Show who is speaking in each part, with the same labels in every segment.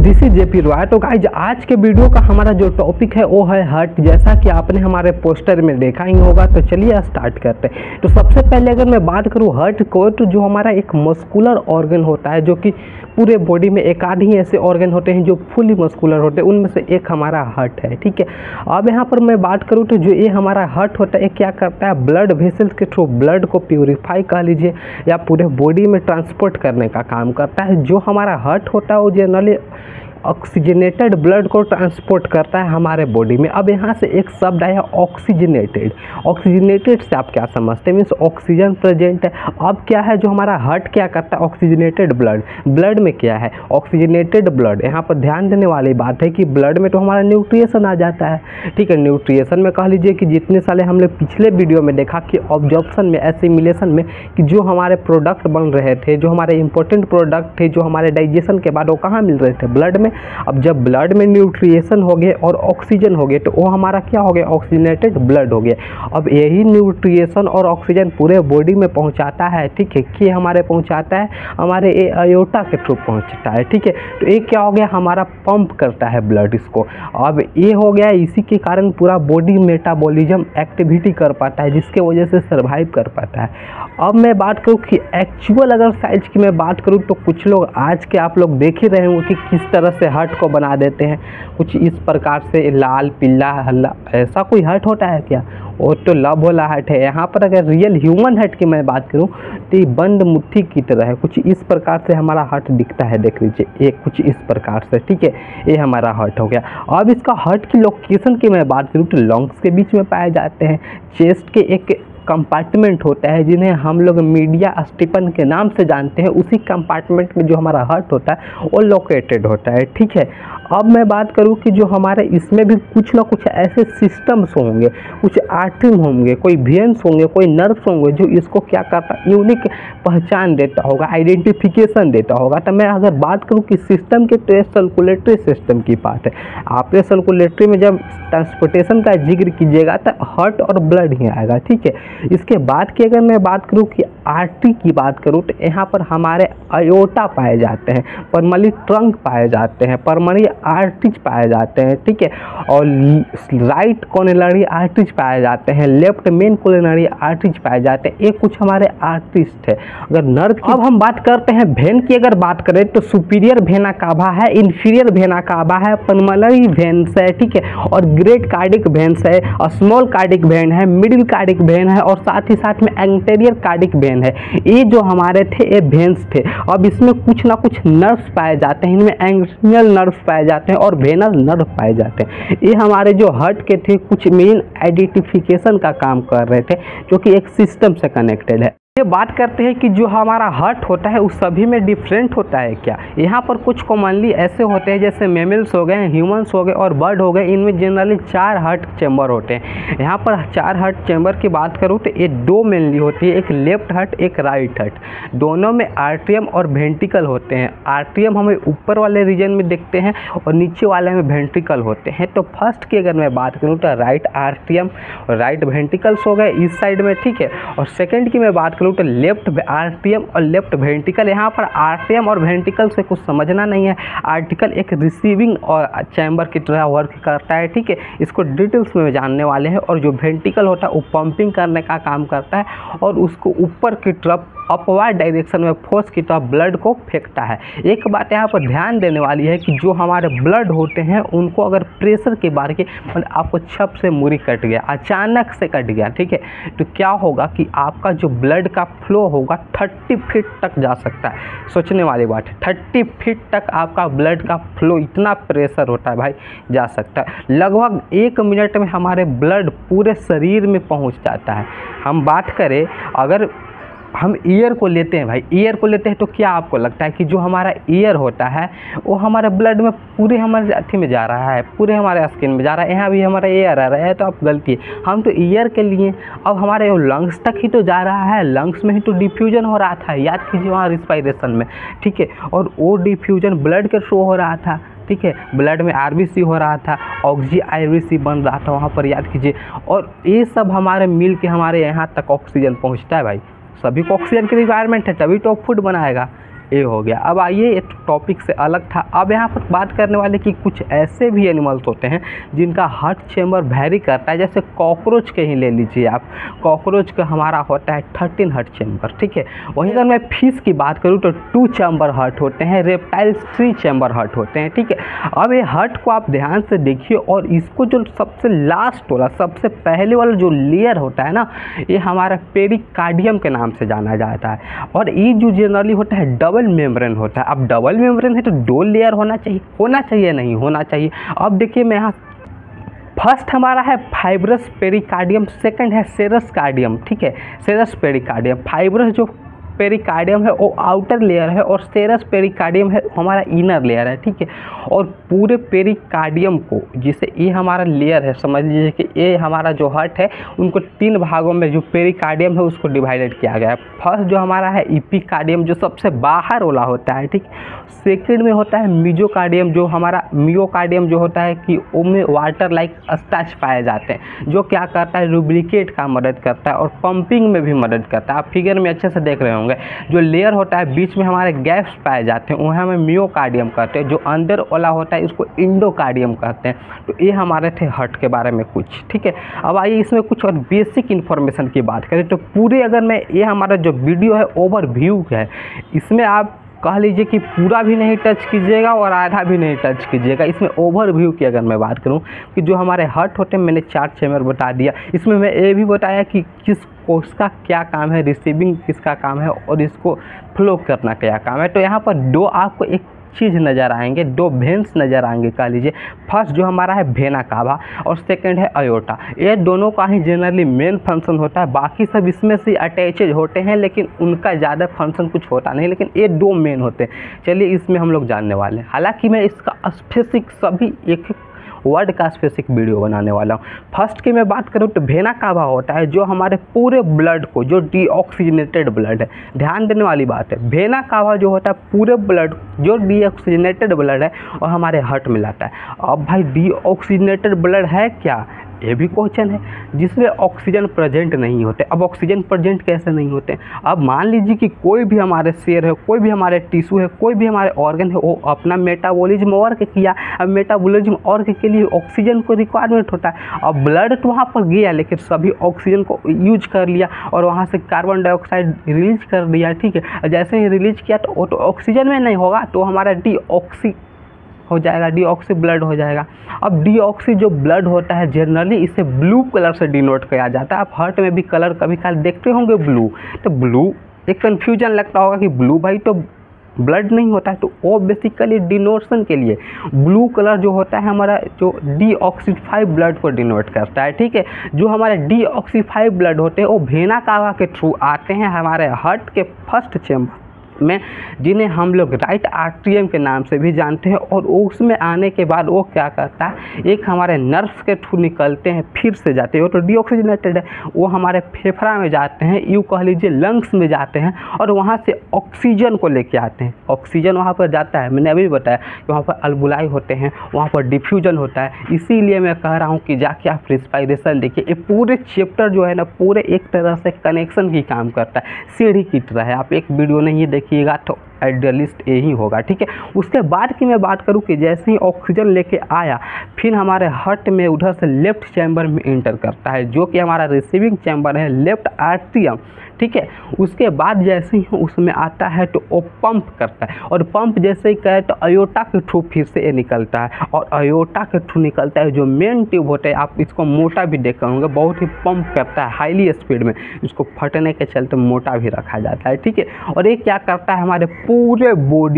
Speaker 1: This is JP Roy. तो guys आज के वीडियो का हमारा जो टॉपिक है वो है हार्ट, जैसा कि आपने हमारे पोस्टर में देखा ही होगा। तो चलिए स्टार्ट करते हैं। तो सबसे पहले अगर मैं बात करूँ हार्ट को, तो जो हमारा एक मस्कुलर ऑर्गन होता है, जो कि पूरे बॉडी में एक आध ही ऐसे ऑर्गन होते हैं जो फुली मस्कुलर होते हैं, उनमें से एक हमारा हार्ट है। ठीक है, अब यहाँ पर मैं बात करूँ तो जो ये हमारा हार्ट होता है ये क्या करता है, ब्लड वेसल्स के थ्रू ब्लड को प्यूरिफाई कह लीजिए या पूरे बॉडी में ट्रांसपोर्ट करने का काम करता है। जो हमारा हार्ट होता है वो जनरली ऑक्सीजनेटेड ब्लड को ट्रांसपोर्ट करता है हमारे बॉडी में। अब यहाँ से एक शब्द आया ऑक्सीजनेटेड। ऑक्सीजनेटेड से आप क्या समझते हैं, मीन्स ऑक्सीजन प्रेजेंट है। अब क्या है, जो हमारा हार्ट क्या करता है, ऑक्सीजनेटेड ब्लड, ब्लड में क्या है ऑक्सीजनेटेड ब्लड। यहाँ पर ध्यान देने वाली बात है कि ब्लड में तो हमारा न्यूट्रिएशन आ जाता है। ठीक है, न्यूट्रिएशन में कह लीजिए कि जितने साले हमने पिछले वीडियो में देखा कि ऑब्जॉर्प्शन में, एसिमिलेशन में, कि जो हमारे प्रोडक्ट बन रहे थे, जो हमारे इंपॉर्टेंट प्रोडक्ट थे, जो हमारे डाइजेशन के बाद वो कहाँ मिल रहे थे, ब्लड में। अब जब ब्लड में न्यूट्रिएशन हो गए और ऑक्सीजन हो गए तो वो हमारा क्या हो गया, ऑक्सीजनेटेड ब्लड हो गया। अब यही न्यूट्रिएशन और ऑक्सीजन पूरे बॉडी में पहुंचाता है। ठीक है, कि हमारे पहुंचाता है हमारे एओर्टा के थ्रू पहुंचता है। ठीक है, तो ये क्या हो गया, हमारा पंप करता है ब्लड इसको। अब ये हो गया, इसी के कारण पूरा बॉडी मेटाबॉलिज्म एक्टिविटी कर पाता है, जिसके वजह से सर्वाइव कर पाता है। अब मैं बात करूँ कि एक्चुअल अगर साइज की मैं बात करूँ तो कुछ लोग आज के आप लोग देख ही रहे होंगे कि किस तरह से हार्ट को बना देते हैं, कुछ इस प्रकार से लाल पीला हल्ला। ऐसा कोई हार्ट होता है क्या, वो तो लव वाला हार्ट है। यहाँ पर अगर रियल ह्यूमन हार्ट की मैं बात करूँ तो ये बंद मुट्ठी की तरह है, कुछ इस प्रकार से हमारा हार्ट दिखता है। देख लीजिए, ये कुछ इस प्रकार से। ठीक है, ये हमारा हार्ट हो गया। अब इसका हार्ट की लोकेशन की मैं बात करूँ तो लंग्स के बीच में पाए जाते हैं। चेस्ट के एक कंपार्टमेंट होता है जिन्हें हम लोग मीडिया स्टीपन के नाम से जानते हैं, उसी कंपार्टमेंट में जो हमारा हार्ट होता है वो लोकेटेड होता है। ठीक है, अब मैं बात करूं कि जो हमारे इसमें भी कुछ ना कुछ ऐसे सिस्टम्स होंगे, कुछ आर्टरी होंगे, कोई वेन्स होंगे, कोई नर्व्स होंगे, जो इसको क्या करता है, यूनिक पहचान देता होगा, आइडेंटिफिकेशन देता होगा। तो मैं अगर बात करूं कि सिस्टम के, तो सर्कुलेटरी सिस्टम की बात है। आपने सर्कुलेटरी में जब ट्रांसपोर्टेशन का जिक्र कीजिएगा तो हार्ट और ब्लड ही आएगा। ठीक है, इसके बाद की अगर मैं बात करूं कि आर्टरी की बात करूं तो यहाँ पर हमारे अयोटा पाए जाते हैं, परमली ट्रंक पाए जाते हैं, परमली आर्टरीज पाए जाते हैं। ठीक है, और राइट कोरोनरी आर्टरीज पाए जाते हैं, लेफ्ट मेन कोरोनरी आर्टरीज पाए जाते हैं। ये कुछ हमारे आर्टरीज थे। अगर नर्व की अब हम बात करते हैं वेन की अगर बात करें तो सुपीरियर वेना कावा है, इंफीरियर वेना कावा है, पल्मोनरी वेन्स है। ठीक है, और ग्रेट कार्डिक वेन्स है, और स्मॉल कार्डिक वेन है, मिडिल कार्डिक वेन है, और साथ ही साथ में एंटीरियर कार्डिक वेन है। ये जो हमारे थे ये वेन्स थे। अब इसमें कुछ ना कुछ नर्व्स पाए जाते हैं, इनमें एंग्जियल नर्व्स पाए जाते हैं और वेनल नर्व पाए जाते हैं। ये हमारे जो हार्ट के थे कुछ मेन आइडेंटिफिकेशन का काम कर रहे थे, जो कि एक सिस्टम से कनेक्टेड है। ये बात करते हैं कि जो हमारा हार्ट होता है उस सभी में डिफरेंट होता है क्या। यहाँ पर कुछ कॉमनली ऐसे होते हैं जैसे मेमल्स हो गए, ह्यूमंस हो गए और बर्ड हो गए, इनमें जनरली 4 हार्ट चैम्बर होते हैं। यहाँ पर 4 हार्ट चैम्बर की बात करूँ तो ये 2 मेनली होती है, एक लेफ्ट हार्ट एक राइट हार्ट। दोनों में आर्ट्रियम और वेंट्रिकल होते हैं। आर्ट्रियम हमें ऊपर वाले रीजन में देखते हैं और नीचे वाले में वेंट्रिकल होते हैं। तो फर्स्ट की अगर मैं बात करूँ तो राइट आर्ट्रियम और राइट वेंट्रिकल्स हो गए इस साइड में। ठीक है, और सेकेंड की मैं बात करूँ तो लेफ्ट आर्ट्रियम और लेफ्ट वेंट्रिकल। यहाँ पर आर्ट्रियम और वेंट्रिकल से कुछ समझना नहीं है। आर्टिकल एक रिसीविंग और चैम्बर की तरह वर्क करता है। ठीक है, इसको डिटेल्स में जानने वाले हैं। और जो वेंट्रिकल होता है वो पंपिंग करने का काम करता है और उसको ऊपर की तरफ अपवर्ड डायरेक्शन में फोर्स की तरफ ब्लड को फेंकता है। एक बात यहाँ पर ध्यान देने वाली है कि जो हमारे ब्लड होते हैं उनको अगर प्रेशर के बार के मतलब आपको छप से मुरी कट गया, अचानक से कट गया, ठीक है, तो क्या होगा कि आपका जो ब्लड का फ्लो होगा 30 फीट तक जा सकता है। सोचने वाली बात है, 30 फीट तक आपका ब्लड का फ्लो, इतना प्रेशर होता है भाई, जा सकता है। लगभग 1 मिनट में हमारे ब्लड पूरे शरीर में पहुँच जाता है। हम बात करें अगर हम ईयर को लेते हैं भाई, ईयर को लेते हैं तो क्या आपको लगता है कि जो हमारा ईयर होता है वो हमारे ब्लड में पूरे हमारे अथी में जा रहा है, पूरे हमारे स्किन में जा रहा है। यहाँ भी हमारा ईयर आ रहा है, तो आप गलती है, हम तो ईयर के लिए। अब हमारे लंग्स तक ही तो जा रहा है, लंग्स में ही तो डिफ्यूजन हो रहा था, याद कीजिए वहाँ रिस्पायरेशन में। ठीक है, और वो डिफ्यूजन ब्लड के थ्रू हो रहा था। ठीक है, ब्लड में आरबीसी हो रहा था, ऑक्सी आरबीसी बन रहा था वहाँ पर, याद कीजिए। और ये सब हमारे मिल के हमारे यहाँ तक ऑक्सीजन पहुँचता है भाई। सभी को ऑक्सीजन की रिक्वायरमेंट है, तभी तो फूड बनाएगा। ये हो गया। अब आइए एक टॉपिक से अलग था, अब यहाँ पर बात करने वाले कि कुछ ऐसे भी एनिमल्स होते हैं जिनका हार्ट चैम्बर वेरी करता है। जैसे कॉकरोच के ही ले लीजिए आप, कॉकरोच का हमारा होता है 13 हार्ट चैम्बर, ठीक है। वहीं अगर मैं फिश की बात करूँ तो 2 चैम्बर हार्ट होते हैं, रेप्टाइल्स 3 चैम्बर हार्ट होते हैं, ठीक है। अब ये हार्ट को आप ध्यान से देखिए, और इसको जो सबसे लास्ट वाला, सबसे पहले वाला जो लेयर होता है ना, ये हमारा पेरिकार्डियम के नाम से जाना जाता है। और ये जो जनरली होता है डबल मेम्ब्रेन होता है। अब डबल मेम्ब्रेन है तो 2 लेयर होना चाहिए नहीं होना चाहिए। अब देखिए मैं यहाँ, फर्स्ट हमारा है फाइब्रस पेरिकार्डियम, सेकंड है सेरस कार्डियम, ठीक है। सेरस पेरिकार्डियम, फाइब्रस जो पेरिकार्डियम है वो आउटर लेयर है, और सेरस पेरिकार्डियम है हमारा इनर लेयर है, ठीक है। और पूरे पेरिकार्डियम को, जिसे ये हमारा लेयर है, समझ लीजिए कि ये हमारा जो हार्ट है उनको 3 भागों में जो पेरिकार्डियम है उसको डिवाइडेड किया गया है। फर्स्ट जो हमारा है इपिकार्डियम, जो सबसे बाहर वाला होता है, ठीक। सेकेंड में होता है मिजोकार्डियम, जो हमारा मियोकार्डियम जो होता है कि उनमें वाटर लाइक स्टार्च पाए जाते हैं, जो क्या करता है लुब्रिकेट का मदद करता है और पंपिंग में भी मदद करता है। आप फिगर में अच्छे से देख रहे होंगे, जो लेयर होता है बीच में हमारे गैप्स पाए जाते हैं वहाँ में मियोकार्डियम कहते हैं, जो अंदर वाला होता है इसको इंडोकार्डियम कहते हैं। तो ये हमारे थे हार्ट के बारे में कुछ, ठीक है। अब आइए इसमें कुछ और बेसिक इन्फॉर्मेशन की बात करें तो पूरे, अगर मैं ये हमारा जो वीडियो है ओवरव्यू है, इसमें आप कह लीजिए कि पूरा भी नहीं टच कीजिएगा और आधा भी नहीं टच कीजिएगा। इसमें ओवरव्यू की अगर मैं बात करूं कि जो हमारे हार्ट होते हैं, मैंने 4 चैम्बर बता दिया। इसमें मैं ये भी बताया कि किसका क्या काम है, रिसीविंग किसका काम है और इसको फ्लो करना क्या काम है। तो यहाँ पर 2 आपको एक चीज़ नज़र आएंगे, 2 वेन्स नज़र आएंगे कह लीजिए। फर्स्ट जो हमारा है वेना कावा और सेकंड है अयोटा। ये दोनों का ही जनरली मेन फंक्शन होता है, बाकी सब इसमें से अटैचेज होते हैं लेकिन उनका ज़्यादा फंक्शन कुछ होता नहीं, लेकिन ये 2 मेन होते हैं। चलिए इसमें हम लोग जानने वाले हैं। हालांकि मैं इसका स्पेसिफिक सभी एक वर्ड का स्पेसिफिक वीडियो बनाने वाला हूँ। फर्स्ट की मैं बात करूँ तो वेना कावा होता है जो हमारे पूरे ब्लड को, जो डीऑक्सीजनेटेड ब्लड है, ध्यान देने वाली बात है, वेना कावा जो होता है पूरे ब्लड जो डीऑक्सीजनेटेड ब्लड है और हमारे हार्ट में लाता है। अब भाई डीऑक्सीजनेटेड ब्लड है क्या, ये भी क्वेश्चन है, जिसमें ऑक्सीजन प्रेजेंट नहीं होते। अब ऑक्सीजन प्रेजेंट कैसे नहीं होते, अब मान लीजिए कि कोई भी हमारे सेल है, कोई भी हमारे टिश्यू है, कोई भी हमारे ऑर्गन है, वो अपना मेटाबॉलिज्म वर्क किया। अब मेटाबॉलिज्म वर्क के लिए ऑक्सीजन को रिक्वायरमेंट होता है। अब ब्लड तो वहाँ पर गया लेकिन सभी ऑक्सीजन को यूज कर लिया और वहाँ से कार्बन डाइऑक्साइड रिलीज कर दिया, ठीक है। जैसे ही रिलीज किया तो वो तो ऑक्सीजन में नहीं होगा, तो हमारा डीऑक्सी हो जाएगा, डीऑक्सी ब्लड हो जाएगा। अब डीऑक्सी जो ब्लड होता है जनरली इसे ब्लू कलर से डिनोट किया जाता है। आप हार्ट में भी कलर कभी काल देखते होंगे ब्लू, तो ब्लू एक कन्फ्यूजन लगता होगा कि ब्लू भाई तो ब्लड नहीं होता है, तो वो बेसिकली डिनोशन के लिए ब्लू कलर जो होता है हमारा जो डीऑक्सीफाइड ब्लड को डिनोट करता है, ठीक है। जो हमारे डीऑक्सीफाइड ब्लड होते हैं वो वेना कावा के थ्रू आते हैं हमारे हार्ट के फर्स्ट चैम्बर में, जिन्हें हम लोग राइट आर्टरियम के नाम से भी जानते हैं। और उसमें आने के बाद वो क्या करता है, एक हमारे नर्व्स के थ्रू निकलते हैं, फिर से जाते हैं, वो तो डीऑक्सीजनेटेड है, वो हमारे फेफड़ा में जाते हैं, यूँ कह लीजिए लंग्स में जाते हैं और वहाँ से ऑक्सीजन को लेके आते हैं। ऑक्सीजन वहाँ पर जाता है, मैंने अभी बताया कि वहाँ पर अल्बुलाई होते हैं, वहाँ पर डिफ्यूजन होता है। इसीलिए मैं कह रहा हूँ कि जाके आप रेस्पिरेशन देखिए, ये पूरे चैप्टर जो है ना पूरे एक तरह से कनेक्शन की काम करता है, सीढ़ी की तरह है। आप एक वीडियो नहीं देखिएगा तो आइडियलिस्ट यही होगा, ठीक है। उसके बाद की मैं बात करूं कि जैसे ही ऑक्सीजन लेके आया फिर हमारे हार्ट में उधर से लेफ्ट चैम्बर में एंटर करता है, जो कि हमारा रिसीविंग चैम्बर है, लेफ्ट आर्टरियम, ठीक है। उसके बाद जैसे ही उसमें आता है तो वो पंप करता है, और पंप जैसे ही करे तो अयोटा के थ्रू फिर से ये निकलता है, और अयोटा के थ्रू निकलता है जो मेन ट्यूब होता है, आप इसको मोटा भी देखे होंगे, बहुत ही पंप करता है हाईली स्पीड में, इसको फटने के चलते मोटा भी रखा जाता है, ठीक है। और ये क्या करता है, हमारे पूरे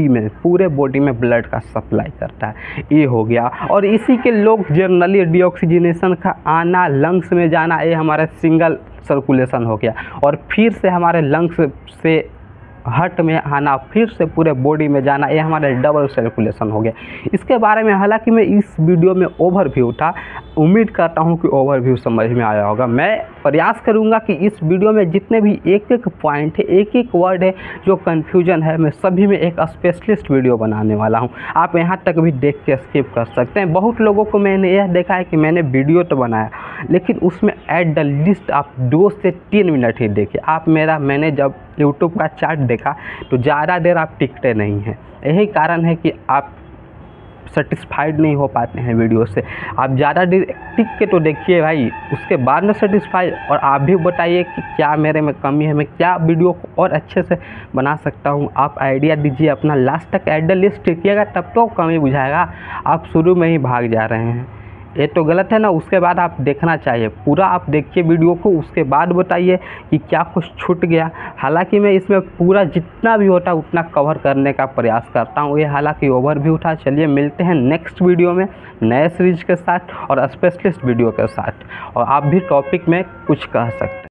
Speaker 1: बॉडी में ब्लड का सप्लाई करता है। ये हो गया। और इसी के लोग जनरली डीऑक्सीजनेशन का आना, लंग्स में जाना, ये हमारा सिंगल सर्कुलेशन हो गया, और फिर से हमारे लंग्स से हार्ट में आना, फिर से पूरे बॉडी में जाना, ये हमारा डबल सर्कुलेशन हो गया। इसके बारे में हालांकि मैं इस वीडियो में ओवरव्यू था, उम्मीद करता हूँ कि ओवरव्यू समझ में आया होगा। मैं प्रयास करूँगा कि इस वीडियो में जितने भी एक एक पॉइंट है, एक एक वर्ड है जो कन्फ्यूजन है, मैं सभी में एक स्पेशलिस्ट वीडियो बनाने वाला हूँ। आप यहाँ तक भी देख के स्किप कर सकते हैं। बहुत लोगों को मैंने यह देखा है कि मैंने वीडियो तो बनाया लेकिन उसमें एट द लिस्ट आप 2 से 3 मिनट ही देखे। मैंने जब यूट्यूब का चार्ट देखा तो ज़्यादा देर आप टिकते नहीं हैं। यही कारण है कि आप सेटिस्फाइड नहीं हो पाते हैं वीडियो से। आप ज़्यादा देर टिक के तो देखिए भाई, उसके बाद में सेटिस्फाई, और आप भी बताइए कि क्या मेरे में कमी है, मैं क्या वीडियो को और अच्छे से बना सकता हूँ। आप आइडिया दीजिए अपना, लास्ट तक एट द लिस्ट टिकिएगा तब तो कमी बुझाएगा। आप शुरू में ही भाग जा रहे हैं, ये तो गलत है ना। उसके बाद आप देखना चाहिए, पूरा आप देखिए वीडियो को, उसके बाद बताइए कि क्या कुछ छूट गया। हालांकि मैं इसमें पूरा जितना भी होता है उतना कवर करने का प्रयास करता हूँ। ये हालांकि ओवरव्यू था। चलिए मिलते हैं नेक्स्ट वीडियो में नए सीरीज के साथ और स्पेशलिस्ट वीडियो के साथ, और आप भी टॉपिक में कुछ कह सकते हैं।